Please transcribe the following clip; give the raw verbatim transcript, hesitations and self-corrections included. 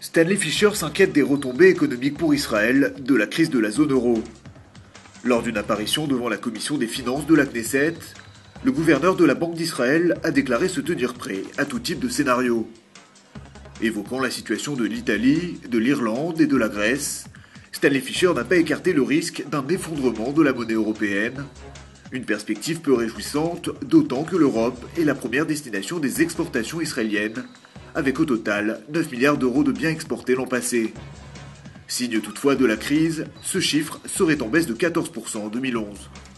Stanley Fischer s'inquiète des retombées économiques pour Israël de la crise de la zone euro. Lors d'une apparition devant la commission des finances de la Knesset, le gouverneur de la Banque d'Israël a déclaré se tenir prêt à tout type de scénario. Évoquant la situation de l'Italie, de l'Irlande et de la Grèce, Stanley Fischer n'a pas écarté le risque d'un effondrement de la monnaie européenne, une perspective peu réjouissante, d'autant que l'Europe est la première destination des exportations israéliennes, avec au total neuf milliards d'euros de biens exportés l'an passé. Signe toutefois de la crise, ce chiffre serait en baisse de quatorze pour cent en deux mille onze.